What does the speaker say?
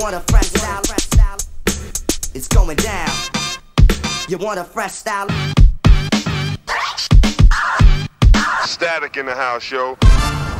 want a fresh style? It's going down. You want a fresh style? Static in the house, yo.